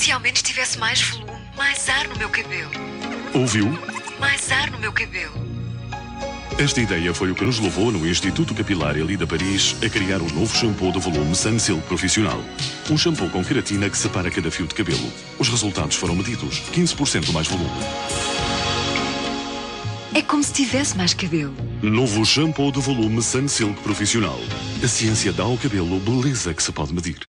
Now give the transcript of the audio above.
se ao menos tivesse mais volume, mais ar no meu cabelo. Ouviu? Mais ar no meu cabelo. Esta ideia foi o que nos levou no Instituto Capilar Elida Paris a criar o novo shampoo de volume Sunsilk Profissional. Um shampoo com queratina que separa cada fio de cabelo. Os resultados foram medidos. 15% mais volume. É como se tivesse mais cabelo. Novo shampoo de volume Sunsilk Profissional. A ciência dá ao cabelo beleza que se pode medir.